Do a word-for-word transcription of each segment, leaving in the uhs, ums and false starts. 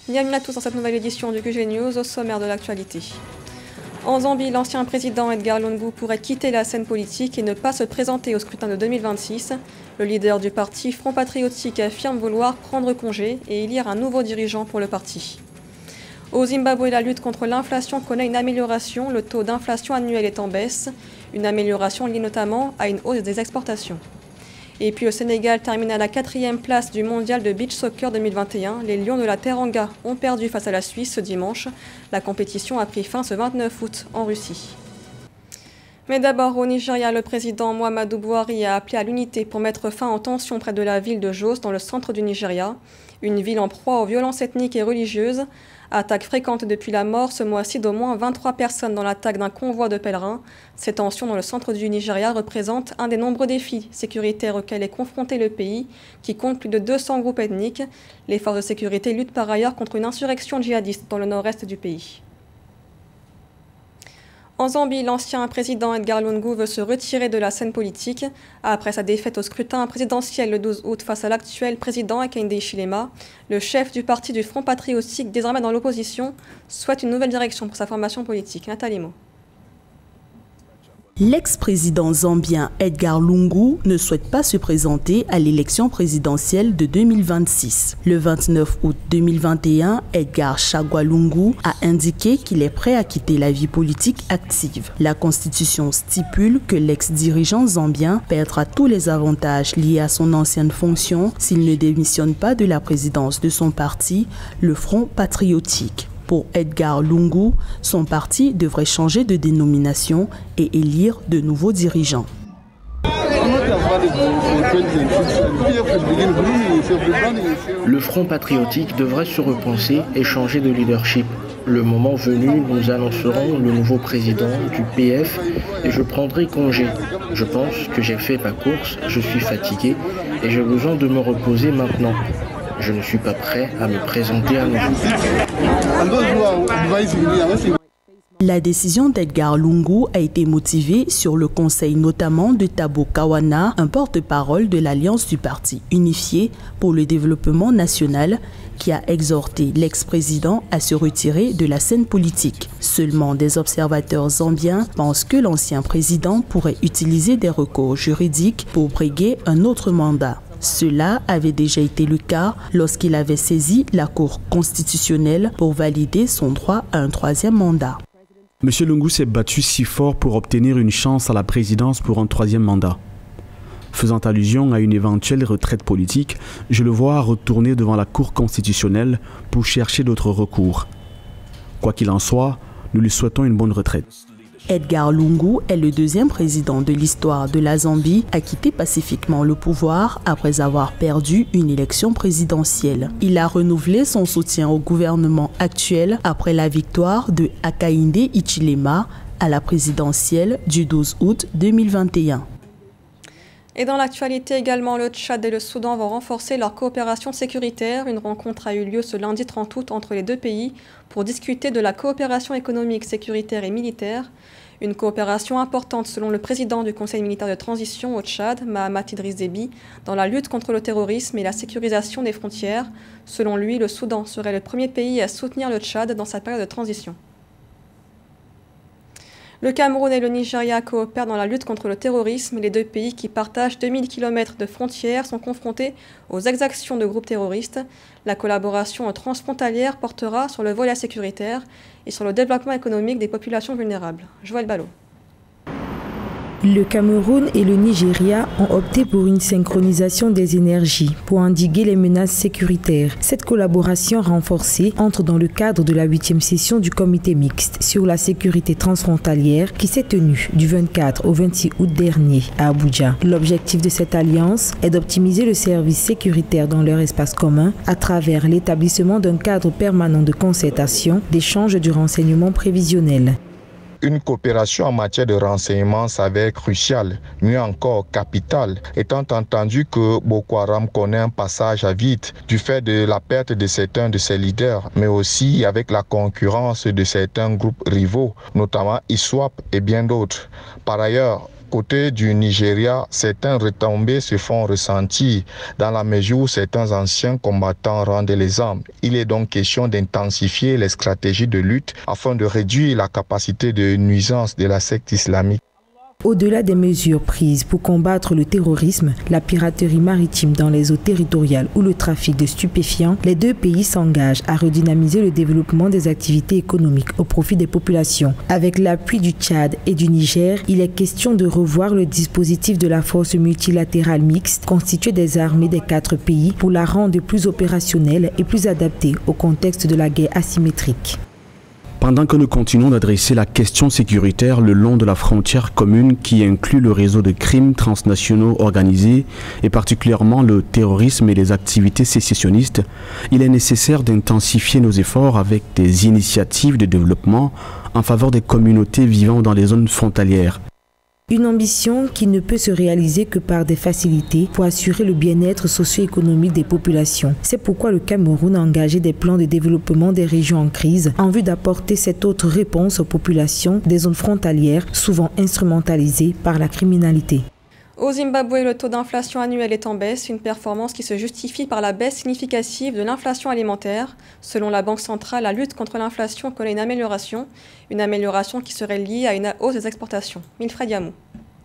Bienvenue à tous dans cette nouvelle édition du Q G News, au sommaire de l'actualité. En Zambie, l'ancien président Edgar Lungu pourrait quitter la scène politique et ne pas se présenter au scrutin de deux mille vingt-six. Le leader du parti Front Patriotique affirme vouloir prendre congé et élire un nouveau dirigeant pour le parti. Au Zimbabwe, la lutte contre l'inflation connaît une amélioration. Le taux d'inflation annuel est en baisse. Une amélioration liée notamment à une hausse des exportations. Et puis le Sénégal termine à la quatrième place du mondial de beach soccer deux mille vingt et un. Les Lions de la Teranga ont perdu face à la Suisse ce dimanche. La compétition a pris fin ce vingt-neuf août en Russie. Mais d'abord, au Nigeria, le président Muhammadu Buhari a appelé à l'unité pour mettre fin aux tensions près de la ville de Jos, dans le centre du Nigeria. Une ville en proie aux violences ethniques et religieuses. Attaque fréquente depuis la mort ce mois-ci d'au moins vingt-trois personnes dans l'attaque d'un convoi de pèlerins. Ces tensions dans le centre du Nigeria représentent un des nombreux défis sécuritaires auxquels est confronté le pays, qui compte plus de deux cents groupes ethniques. Les forces de sécurité luttent par ailleurs contre une insurrection djihadiste dans le nord-est du pays. En Zambie, l'ancien président Edgar Lungu veut se retirer de la scène politique. Après sa défaite au scrutin présidentiel le douze août face à l'actuel président Hakainde Hichilema, le chef du parti du Front Patriotique, désormais dans l'opposition, souhaite une nouvelle direction pour sa formation politique. Nathalie Mo. L'ex-président zambien Edgar Lungu ne souhaite pas se présenter à l'élection présidentielle de deux mille vingt-six. Le vingt-neuf août deux mille vingt et un, Edgar Chagwa Lungu a indiqué qu'il est prêt à quitter la vie politique active. La Constitution stipule que l'ex-dirigeant zambien perdra tous les avantages liés à son ancienne fonction s'il ne démissionne pas de la présidence de son parti, le Front Patriotique. Pour Edgar Lungu, son parti devrait changer de dénomination et élire de nouveaux dirigeants. Le Front Patriotique devrait se repenser et changer de leadership. Le moment venu, nous annoncerons le nouveau président du P F et je prendrai congé. Je pense que j'ai fait ma course, je suis fatigué et j'ai besoin de me reposer maintenant. Je ne suis pas prêt à me présenter à nouveau. La décision d'Edgar Lungu a été motivée sur le conseil notamment de Tabo Kawana, un porte-parole de l'Alliance du Parti unifié pour le développement national, qui a exhorté l'ex-président à se retirer de la scène politique. Seulement des observateurs zambiens pensent que l'ancien président pourrait utiliser des recours juridiques pour briguer un autre mandat. Cela avait déjà été le cas lorsqu'il avait saisi la Cour constitutionnelle pour valider son droit à un troisième mandat. Monsieur Lungu s'est battu si fort pour obtenir une chance à la présidence pour un troisième mandat. Faisant allusion à une éventuelle retraite politique, je le vois retourner devant la Cour constitutionnelle pour chercher d'autres recours. Quoi qu'il en soit, nous lui souhaitons une bonne retraite. Edgar Lungu est le deuxième président de l'histoire de la Zambie à quitter pacifiquement le pouvoir après avoir perdu une élection présidentielle. Il a renouvelé son soutien au gouvernement actuel après la victoire de Hakainde Hichilema à la présidentielle du douze août deux mille vingt et un. Et dans l'actualité également, le Tchad et le Soudan vont renforcer leur coopération sécuritaire. Une rencontre a eu lieu ce lundi trente août entre les deux pays pour discuter de la coopération économique, sécuritaire et militaire. Une coopération importante selon le président du Conseil militaire de transition au Tchad, Mahamat Idriss Déby, dans la lutte contre le terrorisme et la sécurisation des frontières. Selon lui, le Soudan serait le premier pays à soutenir le Tchad dans sa période de transition. Le Cameroun et le Nigeria coopèrent dans la lutte contre le terrorisme. Les deux pays, qui partagent deux mille kilomètres de frontières, sont confrontés aux exactions de groupes terroristes. La collaboration transfrontalière portera sur le volet sécuritaire et sur le développement économique des populations vulnérables. Joël Ballot. Le Cameroun et le Nigeria ont opté pour une synchronisation des énergies pour endiguer les menaces sécuritaires. Cette collaboration renforcée entre dans le cadre de la huitième session du comité mixte sur la sécurité transfrontalière qui s'est tenue du vingt-quatre au vingt-six août dernier à Abuja. L'objectif de cette alliance est d'optimiser le service sécuritaire dans leur espace commun à travers l'établissement d'un cadre permanent de concertation, d'échange du renseignement prévisionnel. Une coopération en matière de renseignement s'avère cruciale, mieux encore capitale, étant entendu que Boko Haram connaît un passage à vide du fait de la perte de certains de ses leaders, mais aussi avec la concurrence de certains groupes rivaux, notamment ISWAP et bien d'autres. Par ailleurs, côté du Nigeria, certaines retombées se font ressentir dans la mesure où certains anciens combattants rendent les armes. Il est donc question d'intensifier les stratégies de lutte afin de réduire la capacité de nuisance de la secte islamique. Au-delà des mesures prises pour combattre le terrorisme, la piraterie maritime dans les eaux territoriales ou le trafic de stupéfiants, les deux pays s'engagent à redynamiser le développement des activités économiques au profit des populations. Avec l'appui du Tchad et du Niger, il est question de revoir le dispositif de la force multilatérale mixte constituée des armées des quatre pays pour la rendre plus opérationnelle et plus adaptée au contexte de la guerre asymétrique. Pendant que nous continuons d'adresser la question sécuritaire le long de la frontière commune qui inclut le réseau de crimes transnationaux organisés et particulièrement le terrorisme et les activités sécessionnistes, il est nécessaire d'intensifier nos efforts avec des initiatives de développement en faveur des communautés vivant dans les zones frontalières. Une ambition qui ne peut se réaliser que par des facilités pour assurer le bien-être socio-économique des populations. C'est pourquoi le Cameroun a engagé des plans de développement des régions en crise en vue d'apporter cette autre réponse aux populations des zones frontalières souvent instrumentalisées par la criminalité. Au Zimbabwe, le taux d'inflation annuel est en baisse, une performance qui se justifie par la baisse significative de l'inflation alimentaire. Selon la Banque centrale, la lutte contre l'inflation connaît une amélioration, une amélioration qui serait liée à une hausse des exportations. Wilfred Yamou.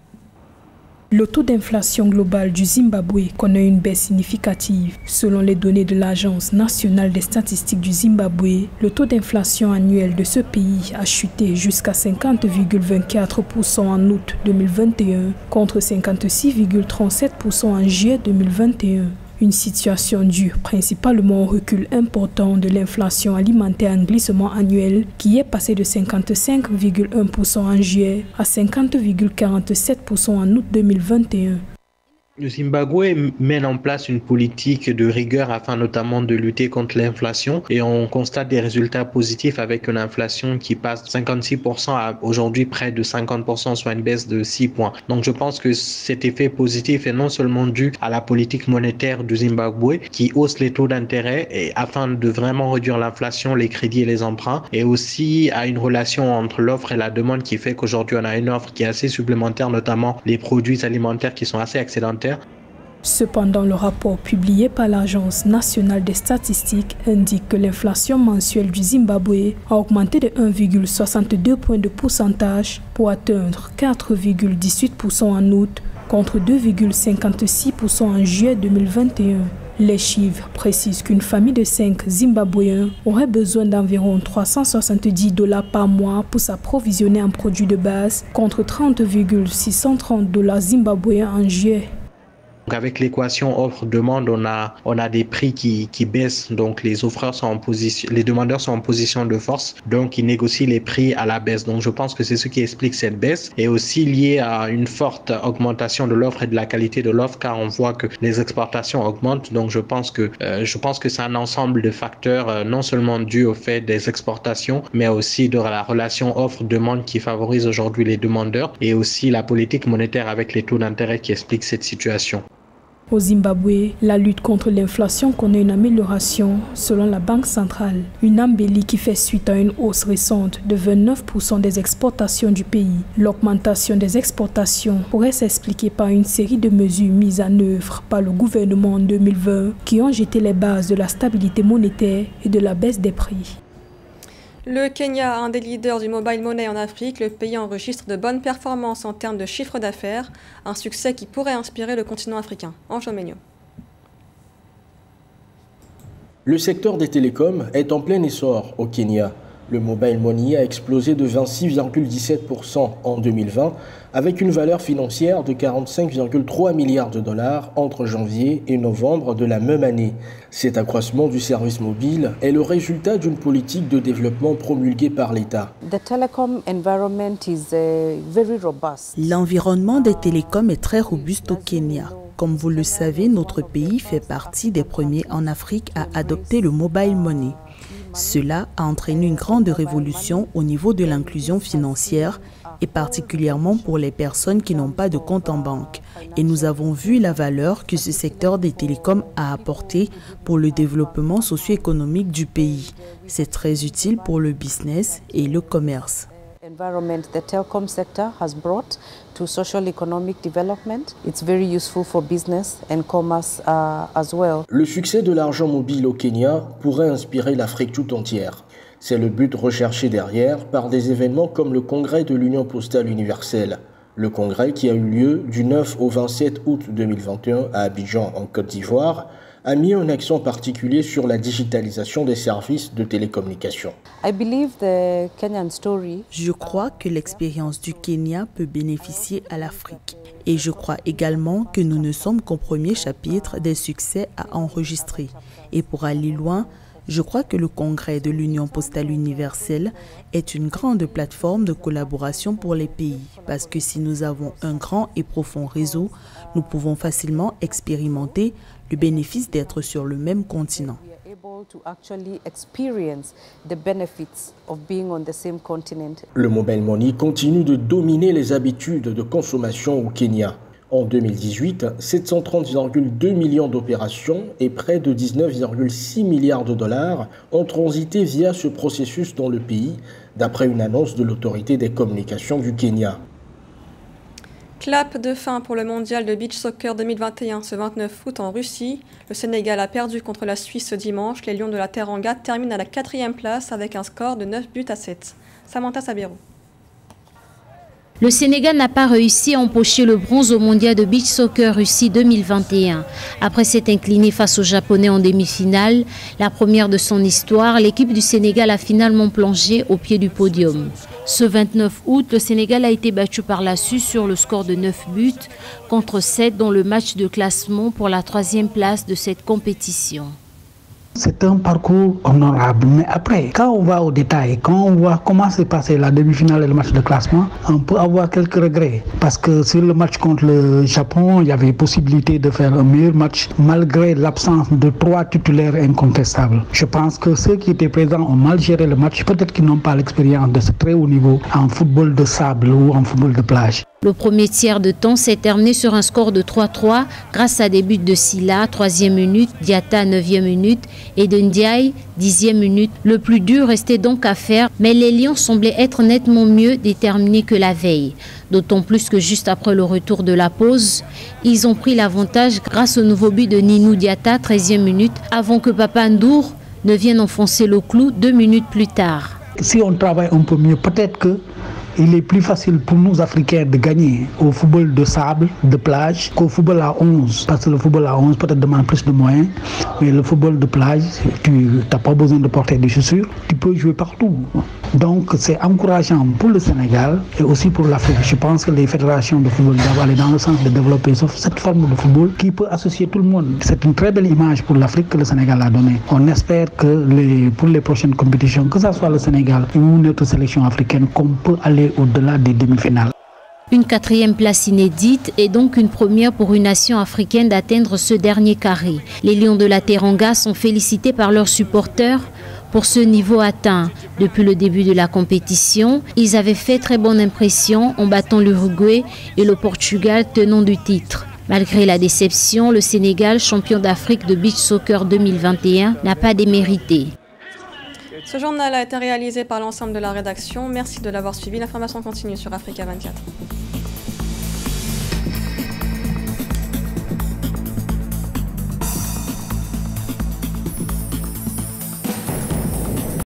Le taux d'inflation global du Zimbabwe connaît une baisse significative. Selon les données de l'Agence nationale des statistiques du Zimbabwe, le taux d'inflation annuel de ce pays a chuté jusqu'à cinquante virgule vingt-quatre pour cent en août deux mille vingt et un contre cinquante-six virgule trente-sept pour cent en juillet deux mille vingt et un. Une situation due principalement au recul important de l'inflation alimentaire en glissement annuel qui est passé de cinquante-cinq virgule un pour cent en juillet à cinquante virgule quarante-sept pour cent en août deux mille vingt et un. Le Zimbabwe mène en place une politique de rigueur afin notamment de lutter contre l'inflation et on constate des résultats positifs avec une inflation qui passe de cinquante-six pour cent à aujourd'hui près de cinquante pour cent, soit une baisse de six points. Donc je pense que cet effet positif est non seulement dû à la politique monétaire du Zimbabwe qui hausse les taux d'intérêt et afin de vraiment réduire l'inflation, les crédits et les emprunts, et aussi à une relation entre l'offre et la demande qui fait qu'aujourd'hui on a une offre qui est assez supplémentaire, notamment les produits alimentaires qui sont assez excédentaires. Cependant, le rapport publié par l'Agence nationale des statistiques indique que l'inflation mensuelle du Zimbabwe a augmenté de un virgule soixante-deux point de pourcentage pour atteindre quatre virgule dix-huit pour cent en août contre deux virgule cinquante-six pour cent en juillet deux mille vingt et un. Les chiffres précisent qu'une famille de cinq Zimbabwéens aurait besoin d'environ trois cent soixante-dix dollars par mois pour s'approvisionner en produits de base contre trente virgule six cent trente dollars zimbabwéens en juillet. Donc avec l'équation offre-demande, on a, on a des prix qui, qui baissent, donc les offreurs sont en position, les demandeurs sont en position de force, donc ils négocient les prix à la baisse. Donc je pense que c'est ce qui explique cette baisse et aussi lié à une forte augmentation de l'offre et de la qualité de l'offre, car on voit que les exportations augmentent. Donc je pense que, euh, je pense que c'est un ensemble de facteurs, euh, non seulement dû au fait des exportations, mais aussi de la relation offre-demande qui favorise aujourd'hui les demandeurs et aussi la politique monétaire avec les taux d'intérêt qui explique cette situation. Au Zimbabwe, la lutte contre l'inflation connaît une amélioration selon la Banque centrale. Une embellie qui fait suite à une hausse récente de vingt-neuf pour cent des exportations du pays. L'augmentation des exportations pourrait s'expliquer par une série de mesures mises en œuvre par le gouvernement en deux mille vingt qui ont jeté les bases de la stabilité monétaire et de la baisse des prix. Le Kenya, un des leaders du mobile money en Afrique, le pays enregistre de bonnes performances en termes de chiffre d'affaires, un succès qui pourrait inspirer le continent africain. Ange Omenyo. Le secteur des télécoms est en plein essor au Kenya. Le mobile money a explosé de vingt-six virgule dix-sept pour cent en deux mille vingt, avec une valeur financière de quarante-cinq virgule trois milliards de dollars entre janvier et novembre de la même année. Cet accroissement du service mobile est le résultat d'une politique de développement promulguée par l'État. L'environnement des télécoms est très robuste au Kenya. Comme vous le savez, notre pays fait partie des premiers en Afrique à adopter le mobile money. Cela a entraîné une grande révolution au niveau de l'inclusion financière et particulièrement pour les personnes qui n'ont pas de compte en banque. Et nous avons vu la valeur que ce secteur des télécoms a apporté pour le développement socio-économique du pays. C'est très utile pour le business et le commerce. environment the telecom sector has brought to social economic development. It's very useful for business and commerce uh, as well. Le succès de l'argent mobile au Kenya pourrait inspirer l'Afrique tout entière. C'est le but recherché derrière par des événements comme le congrès de l'Union postale universelle. Le congrès qui a eu lieu du neuf au vingt-sept août deux mille vingt et un à Abidjan en Côte d'Ivoire a mis un accent particulier sur la digitalisation des services de télécommunications. I believe the Kenyan story. Je crois que l'expérience du Kenya peut bénéficier à l'Afrique. Et je crois également que nous ne sommes qu'au premier chapitre des succès à enregistrer. Et pour aller loin, je crois que le congrès de l'Union postale universelle est une grande plateforme de collaboration pour les pays. Parce que si nous avons un grand et profond réseau, nous pouvons facilement expérimenter le bénéfice d'être sur le même continent. Le mobile money continue de dominer les habitudes de consommation au Kenya. En deux mille dix-huit, sept cent trente virgule deux millions d'opérations et près de dix-neuf virgule six milliards de dollars ont transité via ce processus dans le pays, d'après une annonce de l'autorité des communications du Kenya. Clap de fin pour le mondial de beach soccer deux mille vingt et un ce vingt-neuf août en Russie. Le Sénégal a perdu contre la Suisse ce dimanche. Les Lions de la Teranga terminent à la quatrième place avec un score de neuf buts à sept. Samantha Sabiro. Le Sénégal n'a pas réussi à empocher le bronze au mondial de beach soccer Russie deux mille vingt et un. Après s'être incliné face aux Japonais en demi-finale, la première de son histoire, l'équipe du Sénégal a finalement plongé au pied du podium. Ce vingt-neuf août, le Sénégal a été battu par la Suisse sur le score de neuf buts contre sept dans le match de classement pour la troisième place de cette compétition. C'est un parcours honorable, mais après, quand on va au détail, quand on voit comment s'est passé la demi-finale et le match de classement, on peut avoir quelques regrets. Parce que sur le match contre le Japon, il y avait possibilité de faire un meilleur match, malgré l'absence de trois titulaires incontestables. Je pense que ceux qui étaient présents ont mal géré le match, peut-être qu'ils n'ont pas l'expérience de ce très haut niveau en football de sable ou en football de plage. Le premier tiers de temps s'est terminé sur un score de trois trois grâce à des buts de Silla, troisième minute, Diatta, neuvième minute et de Ndiaye, dixième minute. Le plus dur restait donc à faire, mais les Lions semblaient être nettement mieux déterminés que la veille. D'autant plus que juste après le retour de la pause, ils ont pris l'avantage grâce au nouveau but de Ninou Diatta, treizième minute, avant que Papa Ndour ne vienne enfoncer le clou deux minutes plus tard. Si on travaille un peu mieux, peut-être que il est plus facile pour nous Africains de gagner au football de sable, de plage, qu'au football à onze. Parce que le football à onze peut-être demande plus de moyens, mais le football de plage, tu n'as pas besoin de porter des chaussures, tu peux jouer partout. Donc c'est encourageant pour le Sénégal et aussi pour l'Afrique. Je pense que les fédérations de football doivent aller dans le sens de développer cette forme de football qui peut associer tout le monde. C'est une très belle image pour l'Afrique que le Sénégal a donnée. On espère que les, pour les prochaines compétitions, que ce soit le Sénégal ou notre sélection africaine, qu'on peut aller au-delà des demi-finales. Une quatrième place inédite est donc une première pour une nation africaine d'atteindre ce dernier carré. Les Lions de la Teranga sont félicités par leurs supporters pour ce niveau atteint. Depuis le début de la compétition, ils avaient fait très bonne impression en battant l'Uruguay et le Portugal tenant du titre. Malgré la déception, le Sénégal, champion d'Afrique de beach soccer deux mille vingt et un, n'a pas démérité. Ce journal a été réalisé par l'ensemble de la rédaction. Merci de l'avoir suivi. L'information continue sur Africa vingt-quatre.